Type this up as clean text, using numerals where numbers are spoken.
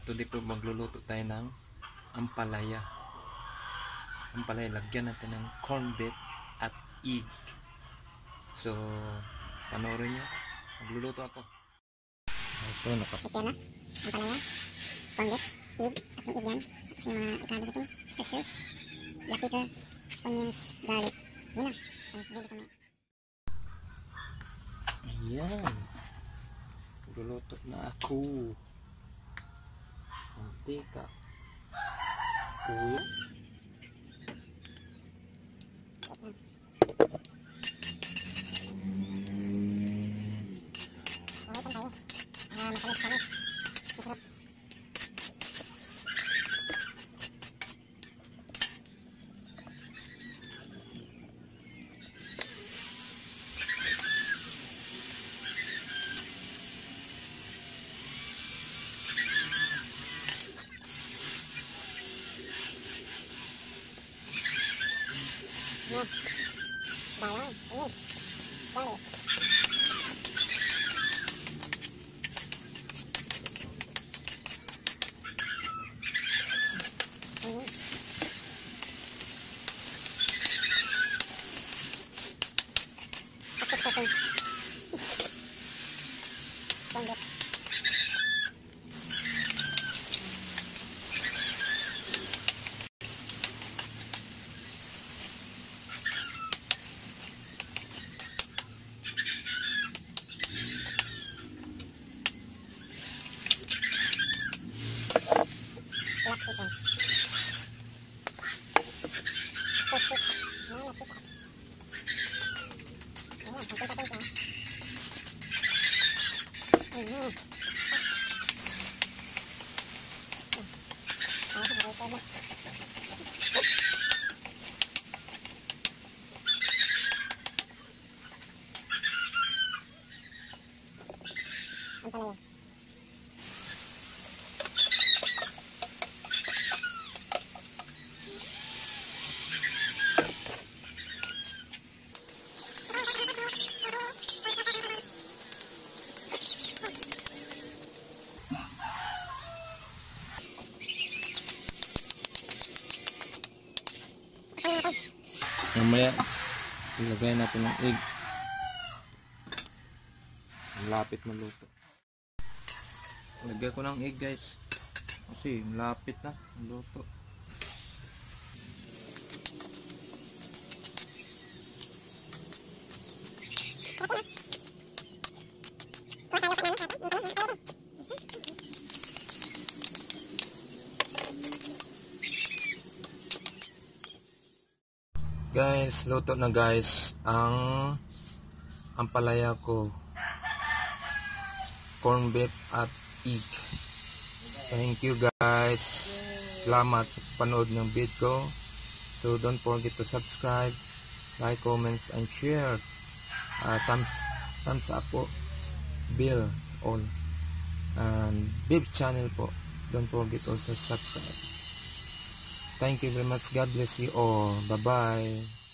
today po magluluto tayo ng ampalaya. Ampalaya, lagyan natin ng corned beef at egg. So, panoorin nyo. Magluluto ako. Ito, Ito na, ampalaya, corned beef, egg, at yung egg yan. Tapos yung mga ikado sa ating sauce, black pepper, onions, garlic. Yun na. Ay, ready kami. Ayan. Magluluto na ako. Mantika. Kuya. Masalis-salis. Masarap. Bawang, onion, garlic. Tapos natin corned beef. Black pepper. Sauce. Ayan, nakita. Ayan, pagkita tayo siya. Ayan. Ayan, ito na. Ampalaya. Mamaya, ilagay natin ng egg. Lapit maluto. Lagay ko ng egg, guys. Kasi lapit na maluto. Guys, luto na guys ang ampalaya ko, corned beef at egg. Thank you guys, salamat sa panood ng video ko. So don't forget to subscribe, like, comments and share. Thumbs up po, bell all, and beef channel po, don't forget also subscribe. Thank you very much. God bless you all. Bye-bye.